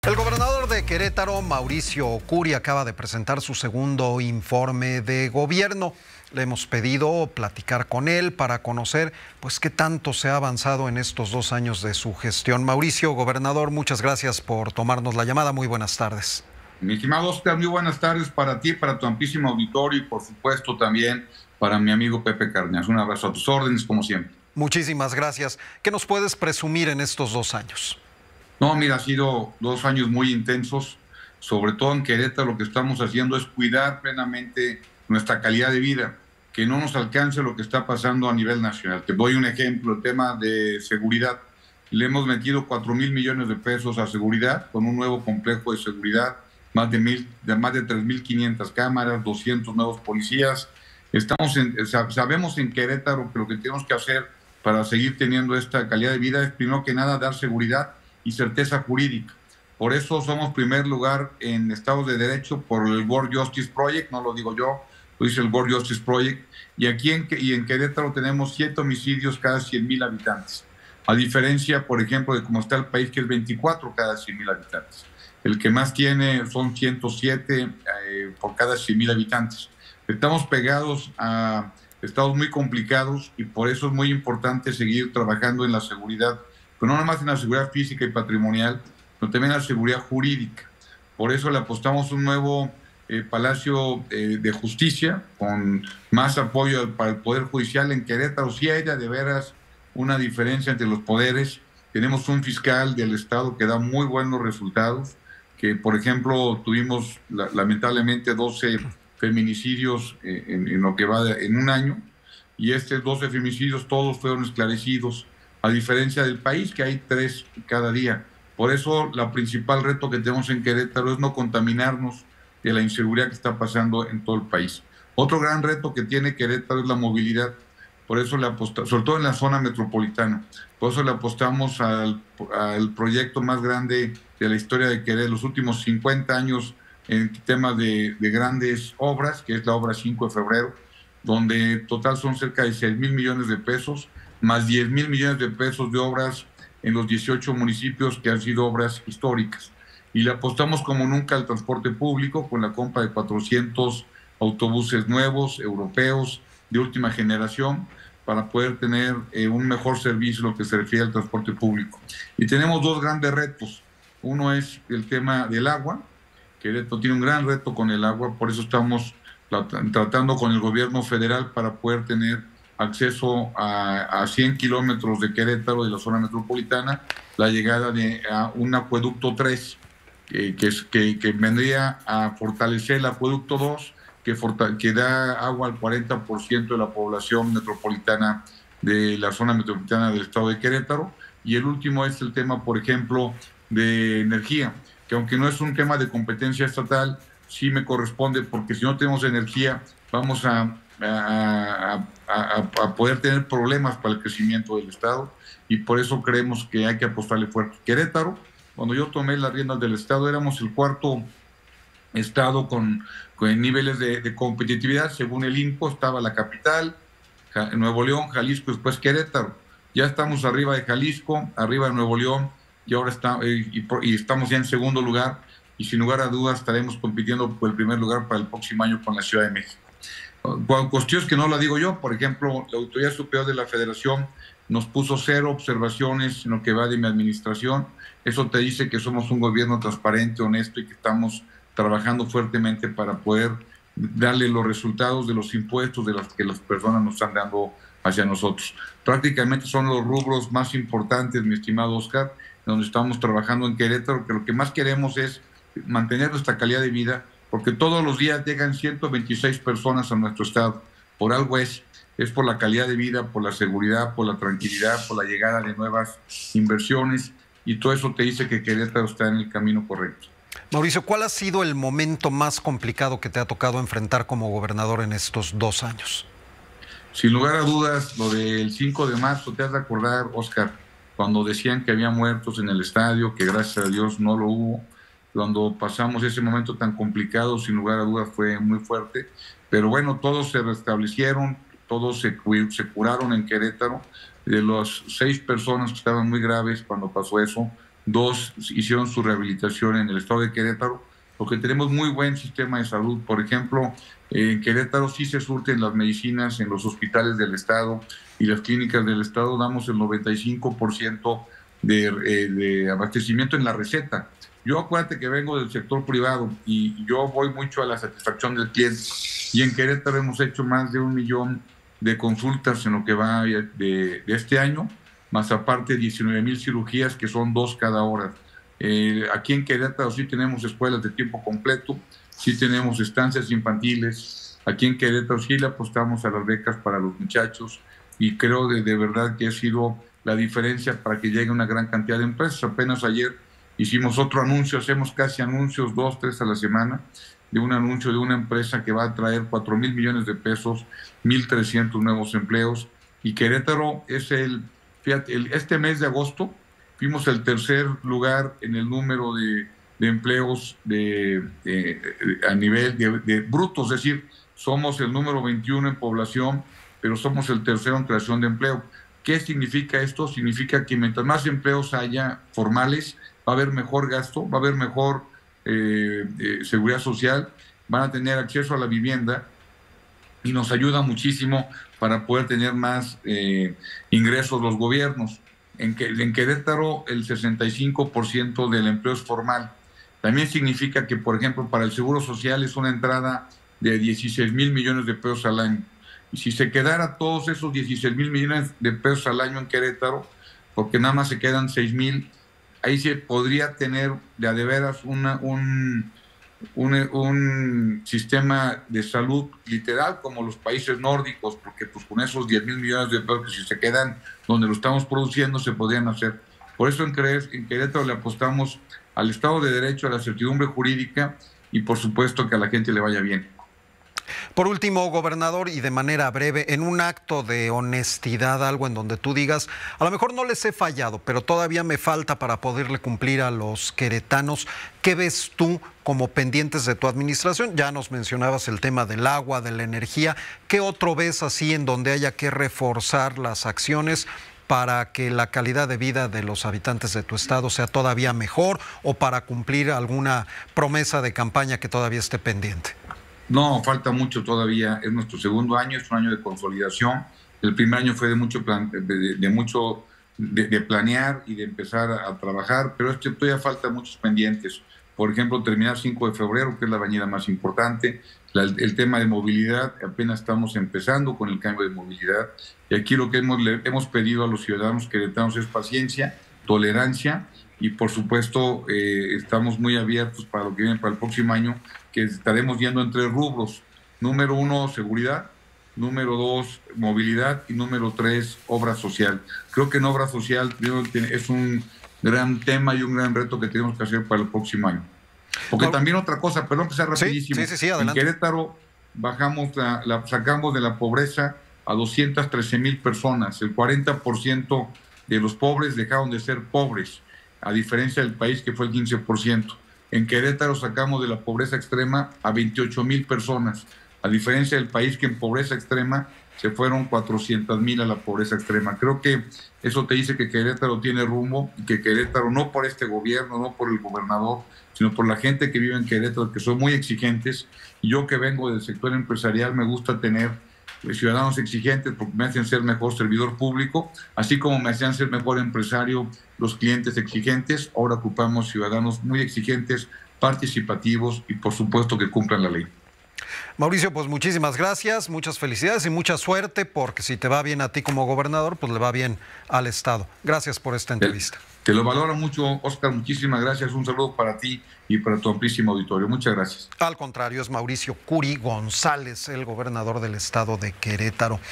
El gobernador de Querétaro, Mauricio Curi, acaba de presentar su segundo informe de gobierno. Le hemos pedido platicar con él para conocer pues qué tanto se ha avanzado en estos 2 años de su gestión. Mauricio, gobernador, muchas gracias por tomarnos la llamada. Muy buenas tardes. Mi estimado Oscar, muy buenas tardes para ti, para tu amplísimo auditorio y por supuesto también para mi amigo Pepe Cardenas. Un abrazo a tus órdenes, como siempre. Muchísimas gracias. ¿Qué nos puedes presumir en estos 2 años? No, mira, ha sido 2 años muy intensos. Sobre todo en Querétaro lo que estamos haciendo es cuidar plenamente nuestra calidad de vida, que no nos alcance lo que está pasando a nivel nacional. Te doy un ejemplo, el tema de seguridad. Le hemos metido 4,000 millones de pesos a seguridad, con un nuevo complejo de seguridad, más de 3,500 cámaras, 200 nuevos policías. Sabemos en Querétaro que lo que tenemos que hacer para seguir teniendo esta calidad de vida es, primero que nada, dar seguridad y certeza jurídica. Por eso somos primer lugar en estados de derecho por el World Justice Project, no lo digo yo, lo dice el World Justice Project, y aquí en Querétaro tenemos 7 homicidios cada 100,000 habitantes, a diferencia, por ejemplo, de cómo está el país, que es 24 cada 100,000 habitantes. El que más tiene son 107 por cada 100,000 habitantes. Estamos pegados a estados muy complicados y por eso es muy importante seguir trabajando en la seguridad, pero no nada más en la seguridad física y patrimonial, sino también en la seguridad jurídica. Por eso le apostamos un nuevo Palacio de Justicia con más apoyo para el Poder Judicial en Querétaro. Sí hay de veras una diferencia entre los poderes. Tenemos un fiscal del Estado que da muy buenos resultados, que por ejemplo tuvimos lamentablemente 12 feminicidios en lo que va en un año, y estos 12 feminicidios todos fueron esclarecidos, a diferencia del país que hay 3 cada día. Por eso la principal reto que tenemos en Querétaro es no contaminarnos de la inseguridad que está pasando en todo el país. Otro gran reto que tiene Querétaro es la movilidad. Por eso le apostamos, sobre todo en la zona metropolitana, por eso le apostamos al proyecto más grande de la historia de Querétaro, los últimos 50 años en temas de grandes obras, que es la obra 5 de febrero, donde total son cerca de 6,000 millones de pesos, más 10,000 millones de pesos de obras en los 18 municipios que han sido obras históricas. Y le apostamos como nunca al transporte público con la compra de 400 autobuses nuevos, europeos, de última generación, para poder tener un mejor servicio en lo que se refiere al transporte público. Y tenemos 2 grandes retos. Uno es el tema del agua. Querétaro tiene un gran reto con el agua, por eso estamos tratando con el gobierno federal para poder tener acceso a 100 kilómetros de Querétaro, de la zona metropolitana, la llegada de un acueducto 3, que vendría a fortalecer el acueducto 2, que da agua al 40% de la población metropolitana de la zona metropolitana del estado de Querétaro. Y el último es el tema, por ejemplo, de energía, que aunque no es un tema de competencia estatal, sí me corresponde, porque si no tenemos energía vamos a poder tener problemas para el crecimiento del estado, y por eso creemos que hay que apostarle fuerte. Querétaro, cuando yo tomé las riendas del estado, éramos el 4º estado con niveles de competitividad. Según el INCO estaba la capital, Nuevo León, Jalisco, después Querétaro. Ya estamos arriba de Jalisco, arriba de Nuevo León, y ahora estamos ya en segundo lugar, y sin lugar a dudas estaremos compitiendo por el primer lugar para el próximo año con la Ciudad de México. Cuestiones que no la digo yo, por ejemplo, la Autoridad Superior de la Federación nos puso 0 observaciones en lo que va de mi administración. Eso te dice que somos un gobierno transparente, honesto, y que estamos trabajando fuertemente para poder darle los resultados de los impuestos de las que las personas nos están dando hacia nosotros. Prácticamente son los rubros más importantes, mi estimado Oscar, donde estamos trabajando en Querétaro, que lo que más queremos es mantener nuestra calidad de vida, porque todos los días llegan 126 personas a nuestro estado. Por algo es por la calidad de vida, por la seguridad, por la tranquilidad, por la llegada de nuevas inversiones, y todo eso te dice que Querétaro está en el camino correcto. Mauricio, ¿cuál ha sido el momento más complicado que te ha tocado enfrentar como gobernador en estos 2 años? Sin lugar a dudas, lo del 5 de marzo, te has de acordar, Oscar, cuando decían que había muertos en el estadio, que gracias a Dios no lo hubo. Cuando pasamos ese momento tan complicado, sin lugar a dudas fue muy fuerte, pero bueno, todos se restablecieron, todos se curaron en Querétaro. De las 6 personas que estaban muy graves cuando pasó eso, 2 hicieron su rehabilitación en el estado de Querétaro, porque tenemos muy buen sistema de salud. Por ejemplo, en Querétaro sí se surten las medicinas en los hospitales del estado y las clínicas del estado, damos el 95% de abastecimiento en la receta. Yo acuérdate que vengo del sector privado y yo voy mucho a la satisfacción del cliente, y en Querétaro hemos hecho más de 1 millón de consultas en lo que va de este año, más aparte 19,000 cirugías, que son 2 cada hora. Aquí en Querétaro sí tenemos escuelas de tiempo completo, sí tenemos estancias infantiles, aquí en Querétaro sí le apostamos a las becas para los muchachos, y creo de verdad que ha sido la diferencia para que llegue una gran cantidad de empresas. Apenas ayer hicimos otro anuncio, hacemos casi anuncios 2, 3 a la semana, de un anuncio de una empresa que va a traer 4,000 millones de pesos, 1,300 nuevos empleos, y Querétaro es este mes de agosto fuimos el tercer lugar en el número de empleos a nivel de brutos, es decir, somos el número 21 en población, pero somos el tercero en creación de empleo. ¿Qué significa esto? Significa que mientras más empleos haya formales, va a haber mejor gasto, va a haber mejor seguridad social, van a tener acceso a la vivienda, y nos ayuda muchísimo para poder tener más ingresos los gobiernos. En Querétaro el 65% del empleo es formal. También significa que, por ejemplo, para el Seguro Social es una entrada de 16,000 millones de pesos al año. Y si se quedara todos esos 16,000 millones de pesos al año en Querétaro, porque nada más se quedan 6,000, ahí se podría tener de a de veras un sistema de salud literal como los países nórdicos, porque pues con esos 10,000 millones de pesos que si se quedan donde lo estamos produciendo se podrían hacer. Por eso en Querétaro le apostamos al Estado de Derecho, a la certidumbre jurídica, y por supuesto que a la gente le vaya bien. Por último, gobernador, y de manera breve, en un acto de honestidad, algo en donde tú digas, a lo mejor no les he fallado, pero todavía me falta para poderle cumplir a los queretanos, ¿qué ves tú como pendientes de tu administración? Ya nos mencionabas el tema del agua, de la energía. ¿Qué otro ves así en donde haya que reforzar las acciones para que la calidad de vida de los habitantes de tu estado sea todavía mejor, o para cumplir alguna promesa de campaña que todavía esté pendiente? No, falta mucho todavía. Es nuestro segundo año, es un año de consolidación. El primer año fue de mucho planear y de empezar a trabajar, pero todavía falta muchos pendientes. Por ejemplo, terminar 5 de febrero, que es la avenida más importante. El tema de movilidad, apenas estamos empezando con el cambio de movilidad. Y aquí lo que hemos pedido a los ciudadanos queretanos es paciencia, tolerancia, y por supuesto estamos muy abiertos para lo que viene para el próximo año, que estaremos yendo en 3 rubros. Número 1, seguridad. Número 2, movilidad. Y número 3, obra social. Creo que en obra social es un gran tema y un gran reto que tenemos que hacer para el próximo año. Porque también otra cosa, perdón que sea rapidísimo. Sí, en Querétaro sacamos de la pobreza a 213,000 personas. El 40% de los pobres dejaron de ser pobres, a diferencia del país que fue el 15%. En Querétaro sacamos de la pobreza extrema a 28,000 personas, a diferencia del país que en pobreza extrema se fueron 400,000 a la pobreza extrema. Creo que eso te dice que Querétaro tiene rumbo, y que Querétaro, no por este gobierno, no por el gobernador, sino por la gente que vive en Querétaro, que son muy exigentes. Y yo, que vengo del sector empresarial, me gusta tener ciudadanos exigentes, porque me hacen ser mejor servidor público, así como me hacían ser mejor empresario los clientes exigentes. Ahora ocupamos ciudadanos muy exigentes, participativos y por supuesto que cumplan la ley. Mauricio, pues muchísimas gracias, muchas felicidades y mucha suerte, porque si te va bien a ti como gobernador, pues le va bien al Estado. Gracias por esta entrevista. Te lo valoro mucho, Oscar, muchísimas gracias. Un saludo para ti y para tu amplísimo auditorio. Muchas gracias. Al contrario, es Mauricio Curi González, el gobernador del estado de Querétaro.